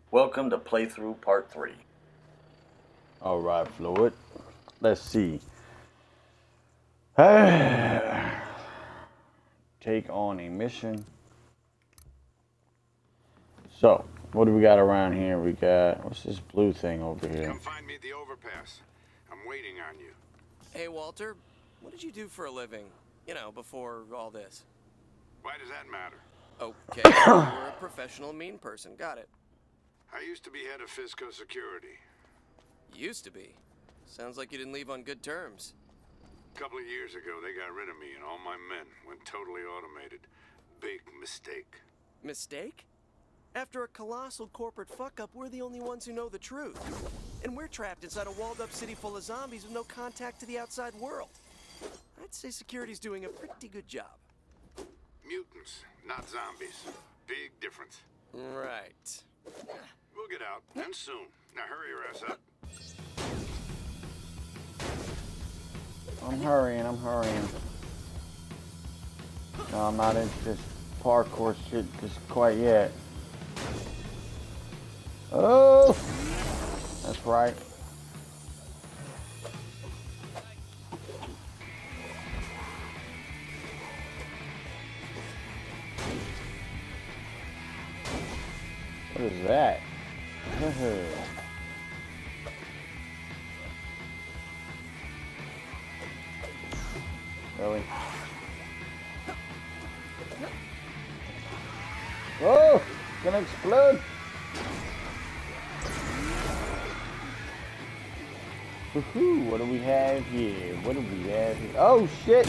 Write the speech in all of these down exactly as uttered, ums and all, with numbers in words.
Welcome to playthrough part three. Alright, Floyd. Let's see. Take on a mission. So, what do we got around here? We got, what's this blue thing over here? Come find me at the overpass. I'm waiting on you. Hey, Walter, what did you do for a living? You know, before all this. Why does that matter? Okay, you were a professional mean person. Got it. I used to be head of Fisco Security. Used to be. Sounds like you didn't leave on good terms. A couple of years ago, they got rid of me and all my men went totally automated. Big mistake. Mistake? After a colossal corporate fuck-up, we're the only ones who know the truth. And we're trapped inside a walled-up city full of zombies with no contact to the outside world. I'd say security's doing a pretty good job. Mutants, not zombies. Big difference. Right. We'll get out, and soon. Now hurry your ass up. I'm hurrying, I'm hurrying. No, I'm not into this parkour shit just quite yet. Oh! That's right. What is that? Really? Whoa! It's gonna explode! Woohoo! What do we have here? What do we have here? Oh shit!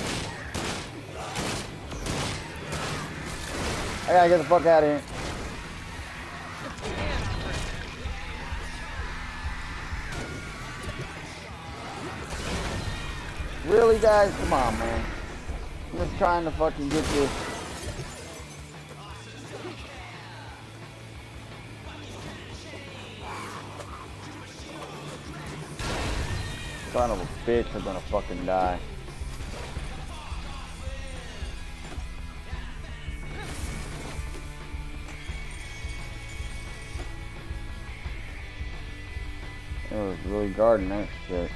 I gotta get the fuck out of here. Really, guys? Come on, man. I'm just trying to fucking get this. Son of a bitch, I'm gonna fucking die. I was really guarding that shit.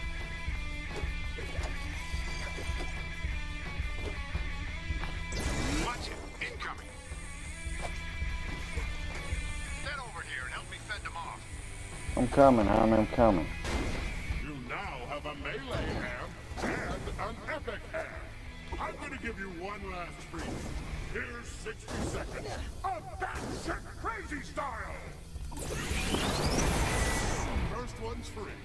Watch it. Incoming. Get over here and help me fend them off. I'm coming, homie, I'm coming. You now have a melee hand and an epic hand. I'm gonna give you one last treat. Here's sixty seconds of batshit crazy style. First one's free.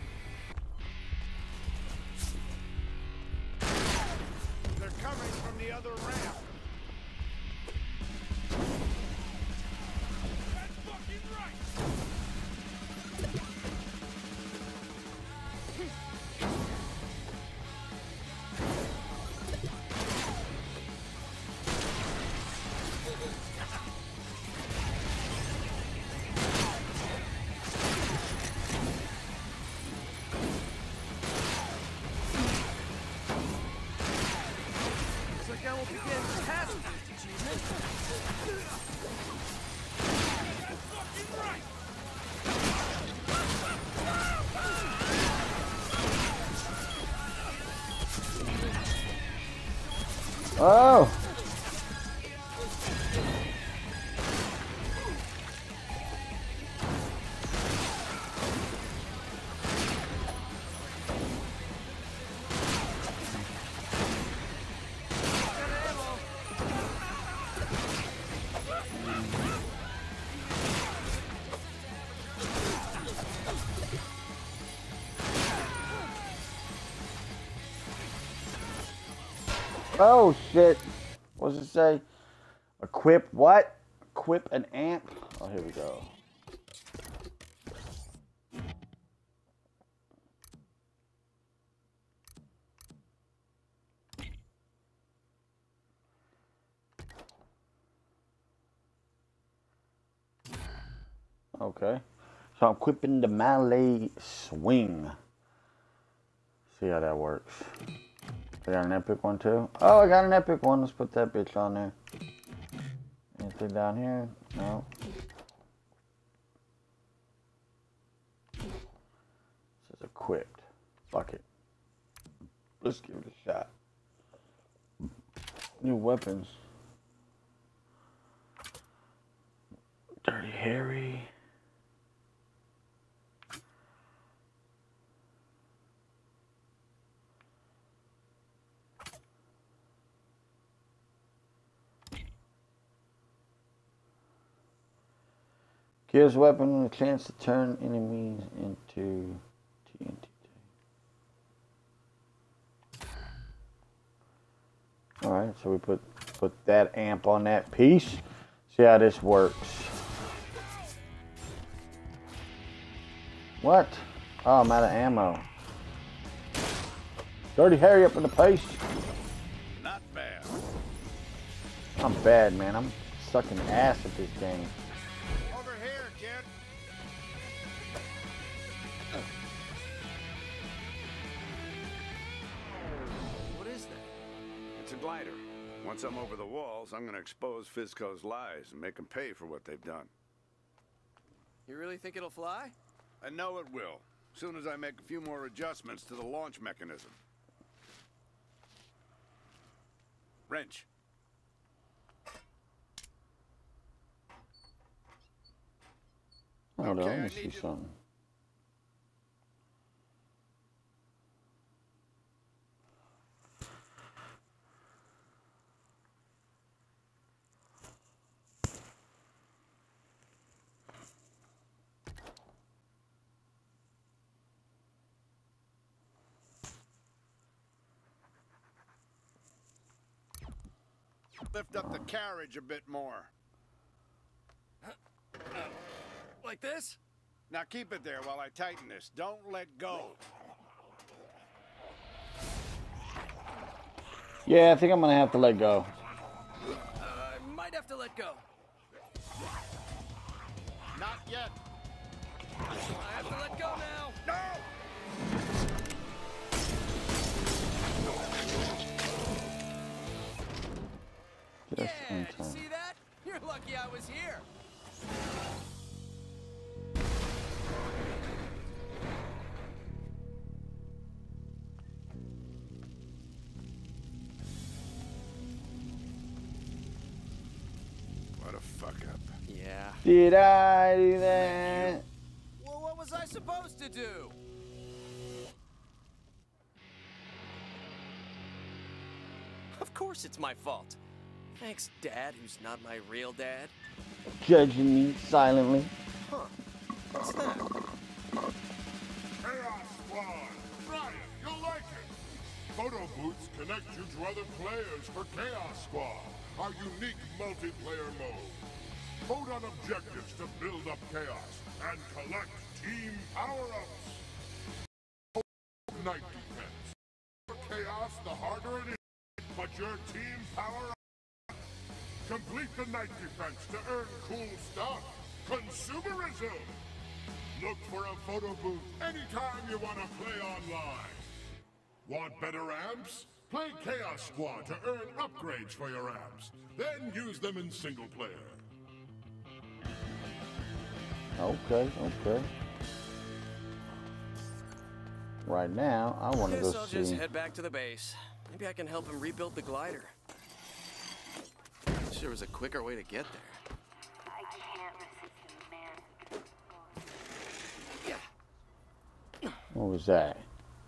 They're coming from the other ramp. That's fucking right. Looks like I will begin past this achievement. Fucking right. Oh! Oh shit. What does it say? Equip what? Equip an amp? Oh, here we go. Okay. So I'm equipping the melee swing. See how that works. I got an epic one too. Oh, I got an epic one. Let's put that bitch on there. Anything down here? No. equipped. Fuck it. Let's give it a shot. New weapons. Dirty Harry. Gives weapon a chance to turn enemies into T N T. Alright, so we put put that amp on that piece. See how this works. What? Oh, I'm out of ammo. Dirty Harry up in the face. Not bad. I'm bad, man. I'm sucking ass at this game. Over here, kid. What is that? It's a glider. Once I'm over the walls, I'm gonna expose Fizco's lies and make them pay for what they've done. You really think it'll fly? I know it will. Soon as I make a few more adjustments to the launch mechanism. Wrench. Hold on, Okay, let me I see need you- something. Lift up the carriage a bit more. Like this? Now keep it there while I tighten this. Don't let go. Yeah, I think I'm gonna have to let go. I might have to let go. Not yet. I have to let go now. No! Just Yeah, in did you time. see that? You're lucky I was here. What a fuck up. Yeah. Did I do that? Well, what was I supposed to do? Of course it's my fault. Thanks, Dad, who's not my real dad. Judging me silently. Huh. What's that? Chaos Squad! Right, you'll like it! Photo booths connect you to other players for Chaos Squad, our unique multiplayer mode. Vote on objectives to build up chaos and collect team power-ups. Night defense. The more chaos, the harder it is, but your team power-up. Complete the night defense to earn cool stuff. Consumerism! Look for a photo booth anytime you want to play online. Want better amps? Play Chaos Squad to earn upgrades for your amps. Then use them in single player. Okay, okay. Right now, I want to Guess go I'll see. just head back to the base. Maybe I can help him rebuild the glider. Wish there was a quicker way to get there. I can't resist a man. Yeah. What was that?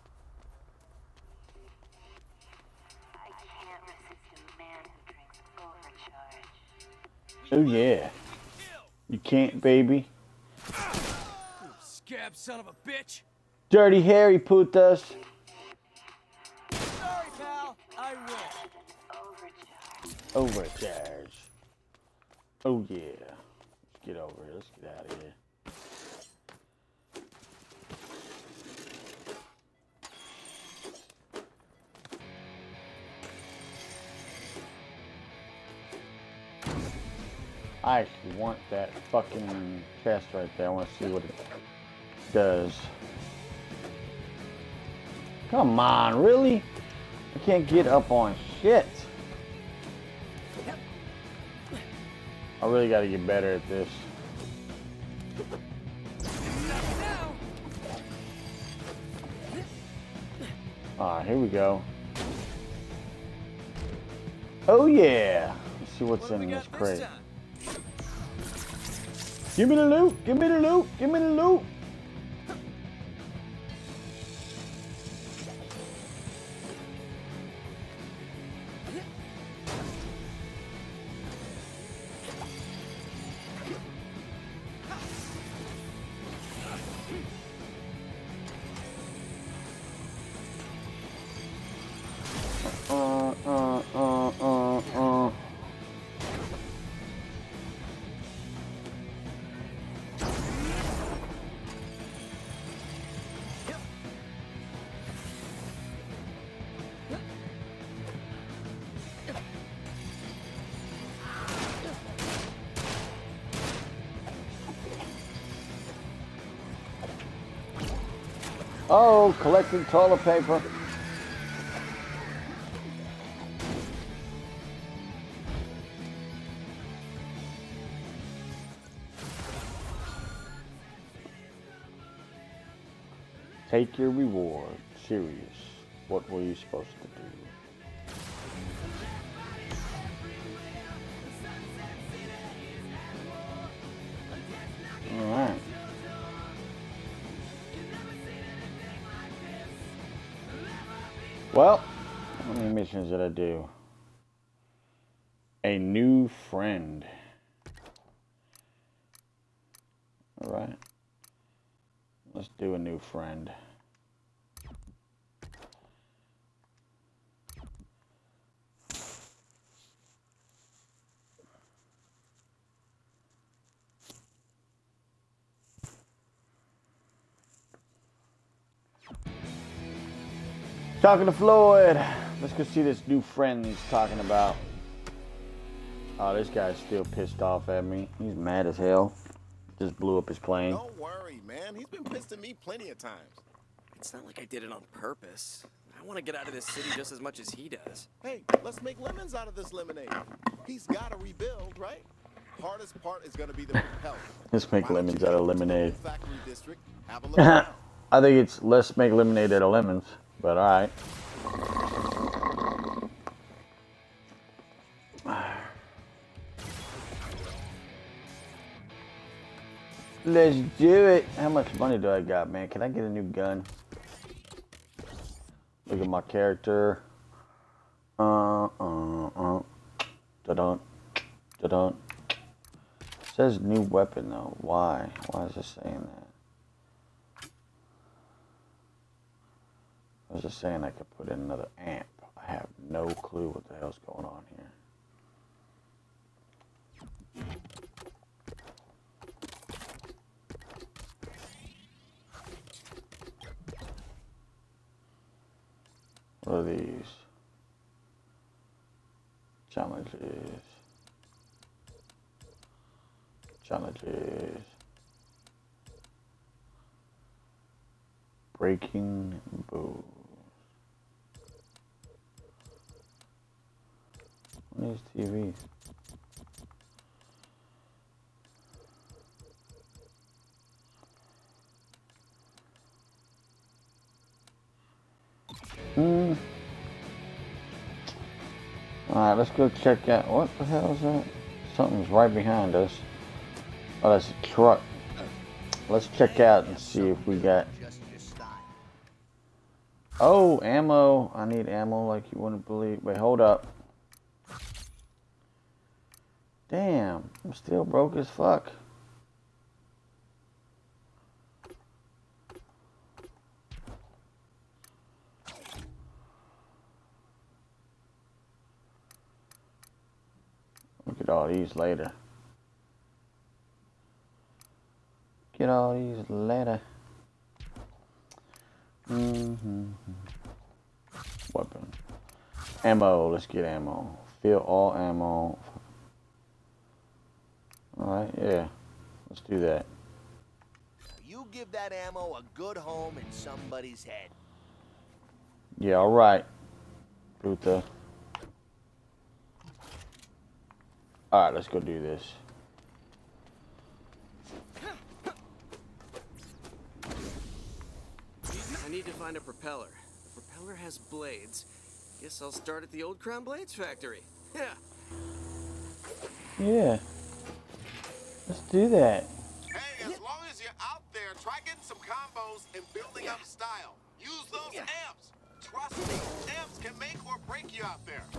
I can't resist a man who drinks overcharge. Oh yeah. You can't, baby. Scab son of a bitch. Dirty Harry putas. Sorry, pal. I will. Overcharge. Overcharge. Oh yeah. Let's get over here. Let's get out of here. I actually want that fucking chest right there. I want to see what it does. Come on, really? I can't get up on shit. I really got to get better at this. Not now. Alright, here we go. Oh yeah! Let's see what's What do in we this got crate. this time? Give me the loot! Give me the loot! Give me the loot! Uh, uh, uh, uh, uh. Oh, collecting toilet paper. Take your reward. Serious. What were you supposed to do? Alright. Well, how many missions did I do? A new friend. Alright. Let's do a new friend. Talking to Floyd. Let's go see this new friend he's talking about. Oh, this guy's still pissed off at me. He's mad as hell. Just blew up his plane. Don't worry, man. He's been pissed at me plenty of times. It's not like I did it on purpose. I want to get out of this city just as much as he does. Hey, let's make lemons out of this lemonade. He's got to rebuild, right? Hardest part is going to be the propeller. Let's make Why don't lemons you out of go to the lemonade. factory district, have a look around. I think it's let's make lemonade out of lemons, but alright. Let's do it. How much money do I got, man? Can I get a new gun? Look at my character. Uh, uh, uh. Da-dun. Da-dun. It says new weapon, though. Why? Why is it saying that? I was just saying I could put in another amp. I have no clue what the hell's going on here. What are these? Challenges. Challenges. Breaking bows. What is T V? Hmm. Alright, let's go check out. What the hell is that? Something's right behind us. Oh, that's a truck. Let's check out and see if we got. Oh, ammo. I need ammo like you wouldn't believe. Wait, hold up. Damn, I'm still broke as fuck. Look at all these later. Get all these later. Mm-hmm. Weapon. Ammo. Let's get ammo. Fill all ammo. Alright, yeah. Let's do that. You give that ammo a good home in somebody's head. Yeah, alright. Puta. Alright, let's go do this. I need to find a propeller. The Propeller has blades. Guess I'll start at the Old Crown Blades factory. Yeah. Yeah. Let's do that. Hey, as long as you're out there, try getting some combos and building up style. Use those amps. Trust me, amps can make or break you out there.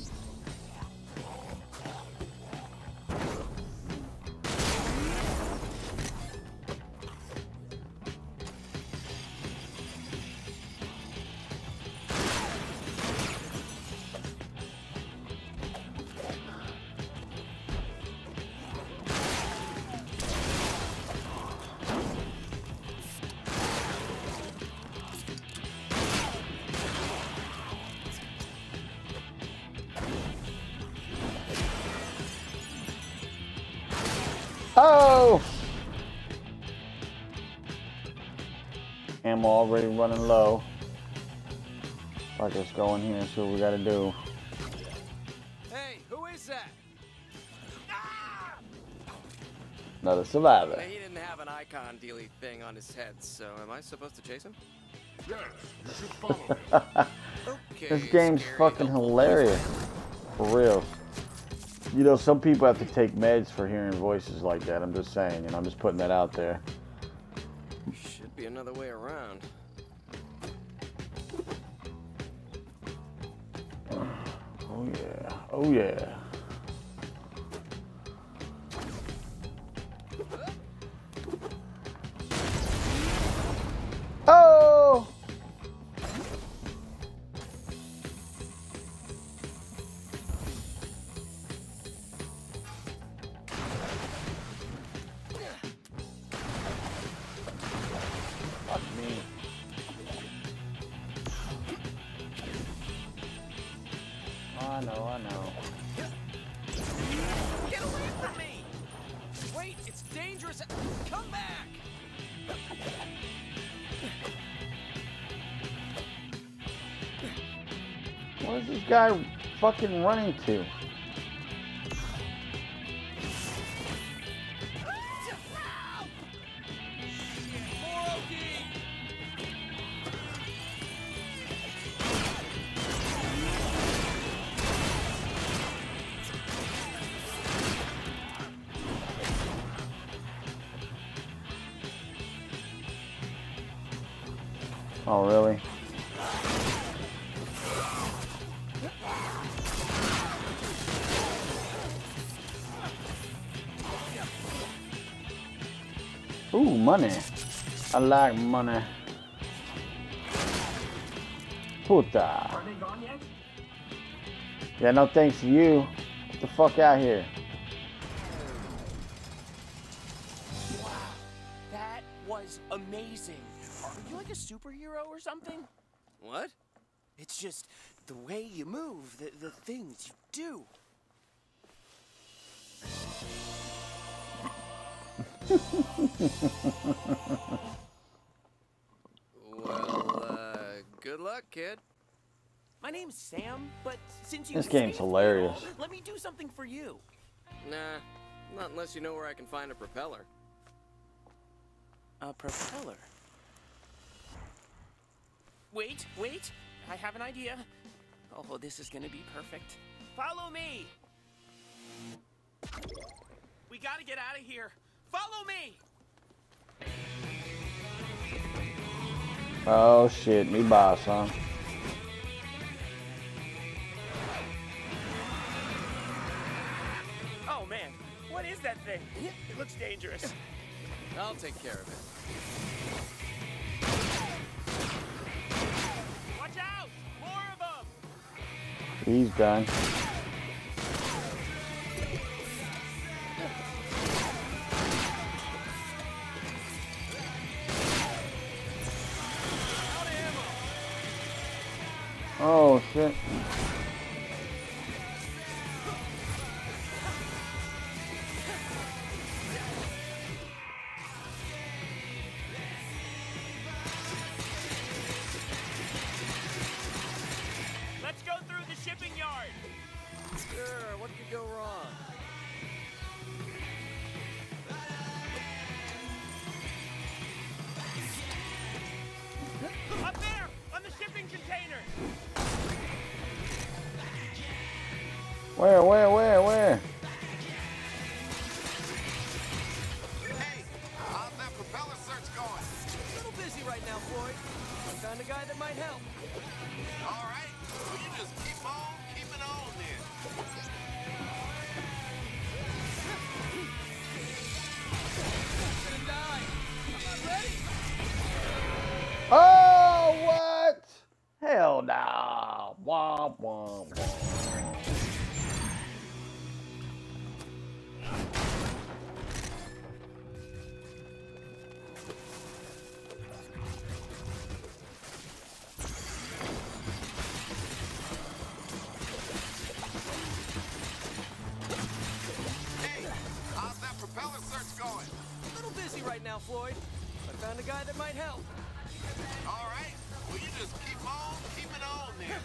Oh! Ammo already running low. Like, let's go in here and see what we gotta do. Hey, who is that? Ah! Another survivor. He didn't have an icon dealy thing on his head, so am I supposed to chase him? Yes, you should follow me. Okay. This game's scary, fucking helpful hilarious. For real. You know, some people have to take meds for hearing voices like that. I'm just saying, you know, I'm just putting that out there. Should be another way around. Oh yeah. Oh yeah. Oh! Fuck me. I know, I know. Get away from me! Wait, it's dangerous. Come back! What is this guy fucking running to? Oh, really? Ooh, money. I like money. Puta. Yeah, no thanks to you. Get the fuck out here. Wow, that was amazing. Are you like a superhero or something? What? It's just the way you move, the, the things you do. Well, uh, good luck, kid. My name's Sam, but since you This game's saved me hilarious. and all, let me do something for you. Nah, not unless you know where I can find a propeller. A propeller. Wait, wait. I have an idea. Oh, this is gonna be perfect. Follow me. We gotta get out of here. Follow me. Oh shit, me boss, huh? Oh man, what is that thing? It looks dangerous. I'll take care of it. Watch out! More of them! He's done. Oh shit. Let's go through the shipping yard. Sure, what could go wrong? Up there, on the shipping container. Where, where, where, where? Hey, how's that propeller search going? A little busy right now, Floyd. I found a guy that might help. All right. Well, you just keep on keeping on then. Gonna die. I'm not ready. Oh, what? Hell no. Womp, womp, womp. Hey, how's that propeller search going? A little busy right now, Floyd. I found a guy that might help. All right. Well, you just keep on keeping on then.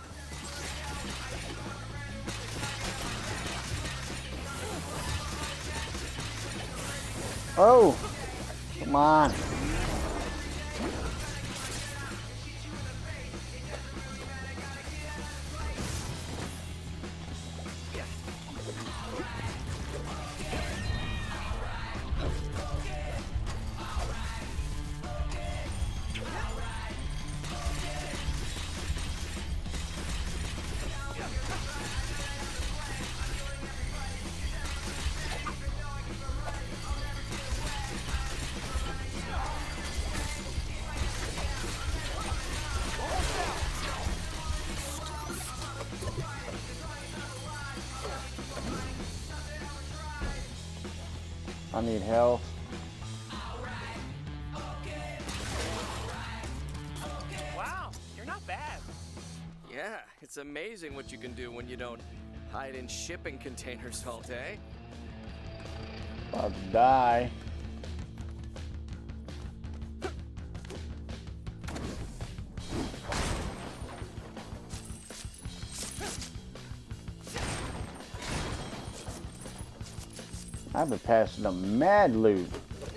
Oh, come on. I need health. Wow, you're not bad. Yeah, it's amazing what you can do when you don't hide in shipping containers all day. About to die. I've been passing a mad loot.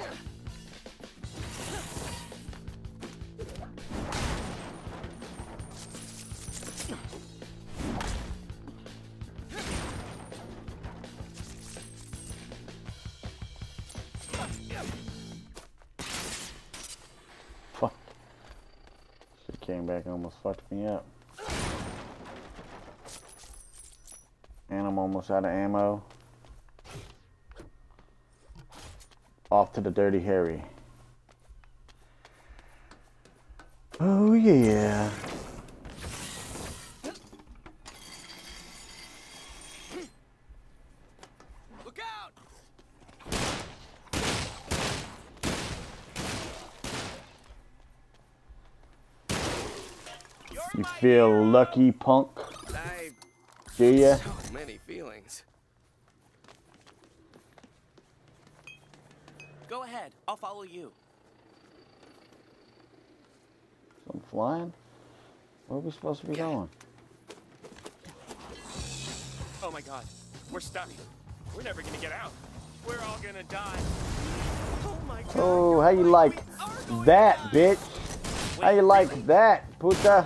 Fuck. She came back and almost fucked me up. And I'm almost out of ammo. Off to the Dirty Harry. Oh yeah. Look out! You feel lucky, punk? I Do ya? so many feelings. Go ahead, I'll follow you. I'm flying? Where are we supposed to be going? Oh my god, we're stuck. We're never gonna get out. We're all gonna die. Oh my god. Oh, you're how you right, like we are going that, to die. bitch? How you like that, puta?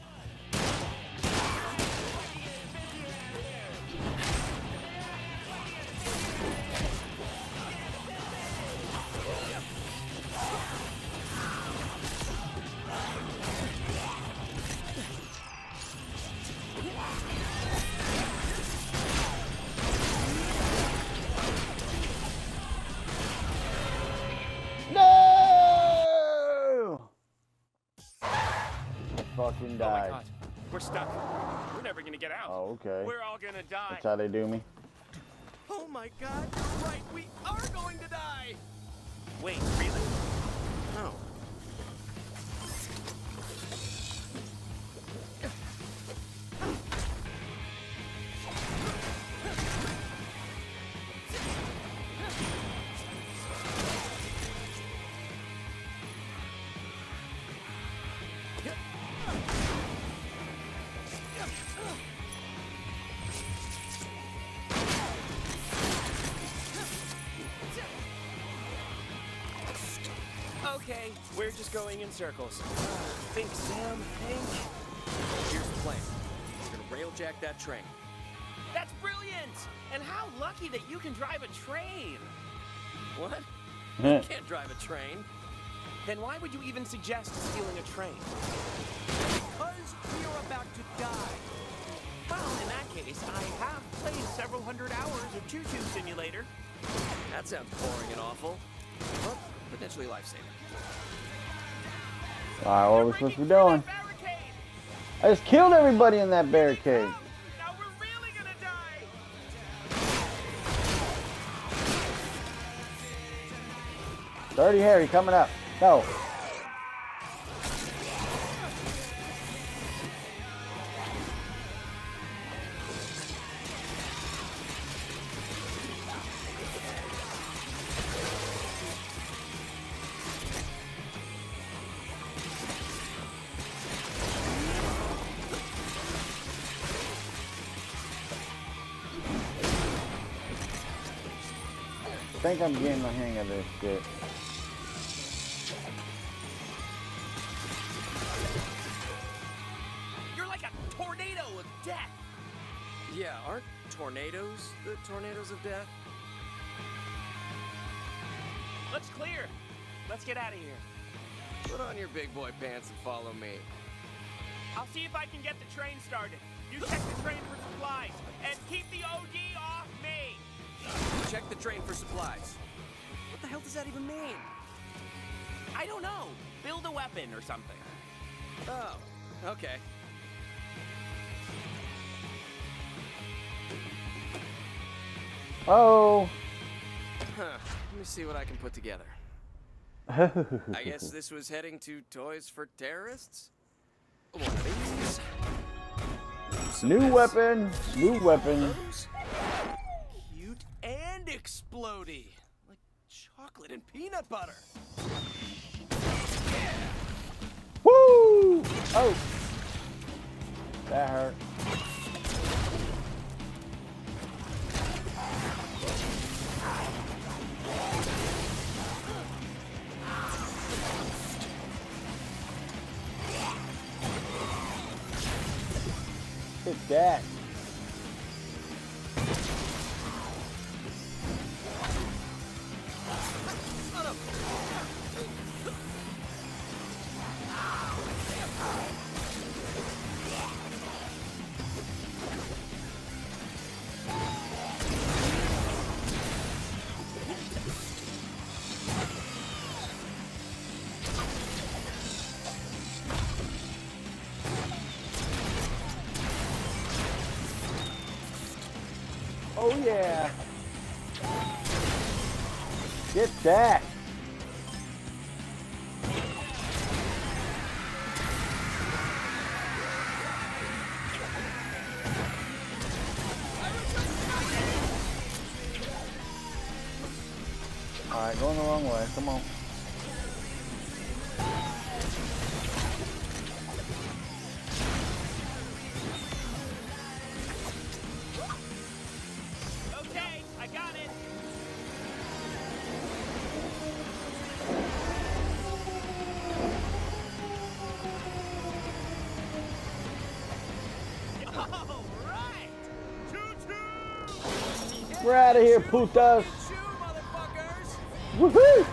No! I fucking Oh my died. god, we're stuck. We're never gonna get out. Oh, okay. We're all gonna die. That's how they do me. Oh my god, you're right, we are going to die! Wait, really? No. Okay, we're just going in circles. Think, Sam, think. Here's the plan. We're gonna railjack that train. That's brilliant! And how lucky that you can drive a train. What? You can't drive a train. Then why would you even suggest stealing a train? Because we are about to die. Well, in that case, I have played several hundred hours of Choo Choo Simulator. That sounds boring and awful. But potentially life-saving. Alright, what are we supposed to be doing? I just killed everybody in that barricade. Now we're really gonna die. Dirty Harry coming up. Go. I think I'm getting the hang of this shit. You're like a tornado of death. Yeah, aren't tornadoes the tornadoes of death? Looks clear. Let's get out of here. Put on your big boy pants and follow me. I'll see if I can get the train started. You check the train for supplies and keep the O D off me. Check the train for supplies. What the hell does that even mean? I don't know. Build a weapon or something. Oh, okay. Oh. Huh. Let me see what I can put together. I guess this was heading to Toys for Terrorists? One of these. Some New this. weapon. New weapon. Those. Cute and explodey. Like chocolate and peanut butter. Woo! Oh. That hurt. Hit that. Oh yeah. Get that. All right, going the wrong way. Come on. Okay, I got it. All right. Choo-choo. We're out of here, putas. Choo, motherfuckers! Woohoo!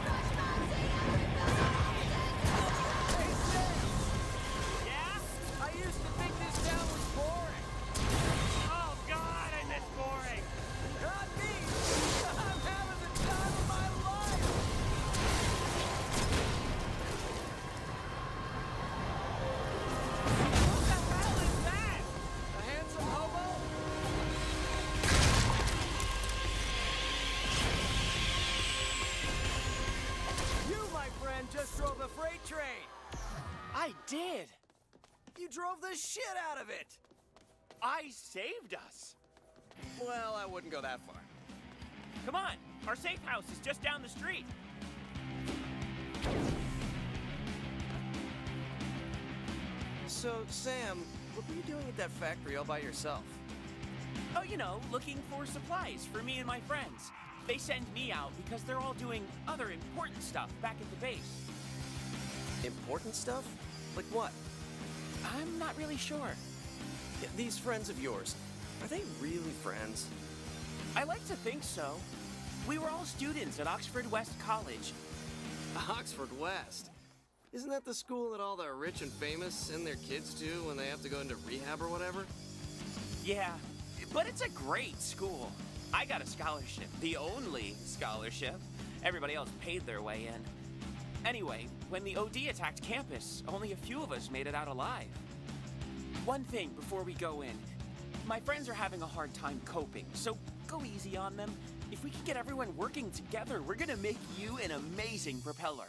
Yeah? I used to think this town was boring. Oh God, I miss boring. Not me! I'm having the time of my life! What the hell is that? A handsome hobo? You, my friend, just drove a freight train. I did. You drove the shit out of it. I saved us. Well, I wouldn't go that far. Come on, our safe house is just down the street. So, Sam, what were you doing at that factory all by yourself? Oh, you know, looking for supplies for me and my friends. They send me out because they're all doing other important stuff back at the base. Important stuff? Like what? I'm not really sure. Yeah, these friends of yours, Are they really friends? I like to think so. We were all students at Oxford West College. Oxford West? Isn't that the school that all the rich and famous send their kids to when they have to go into rehab or whatever? Yeah, but it's a great school. I got a scholarship, the only scholarship. Everybody else paid their way in. Anyway, when the O D attacked campus, only a few of us made it out alive. One thing before we go in. My friends are having a hard time coping, so go easy on them. If we can get everyone working together, we're gonna make you an amazing propeller.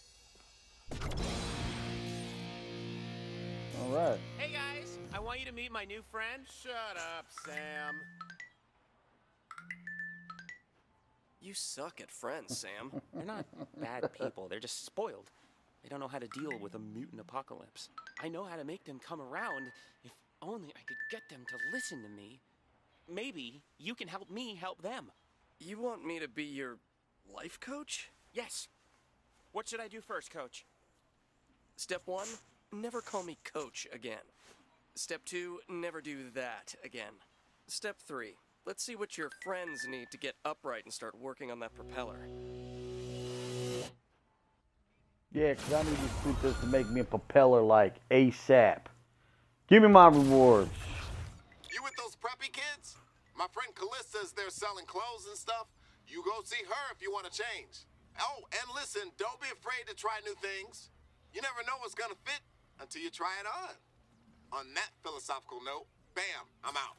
All right. Hey guys, I want you to meet my new friend. Shut up, Sam. You suck at friends, Sam. They're not bad people, they're just spoiled. They don't know how to deal with a mutant apocalypse. I know how to make them come around. If only I could get them to listen to me. Maybe you can help me help them. You want me to be your life coach? Yes. What should I do first, Coach? Step one, never call me coach again. Step two, never do that again. Step three, let's see what your friends need to get upright and start working on that propeller. Yeah, because I need these scooters to make me a propeller like ASAP. Give me my rewards. You with those preppy kids? My friend Callista's there selling clothes and stuff. You go see her if you want to change. Oh, and listen, don't be afraid to try new things. You never know what's gonna fit until you try it on. On that philosophical note, bam, I'm out.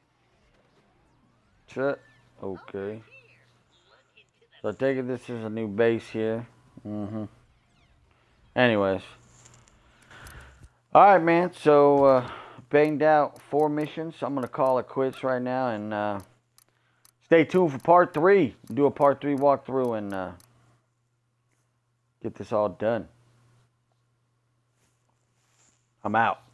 Shit. Okay. So I take it this is a new base here. Mm-hmm. Anyways. Alright, man. So, uh, banged out four missions. I'm going to call it quits right now. And uh, stay tuned for part three. Do a part three walkthrough and uh, get this all done. I'm out.